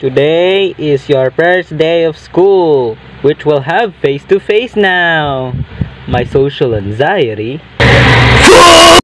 Today is your first day of school, which will have face-to-face now. My social anxiety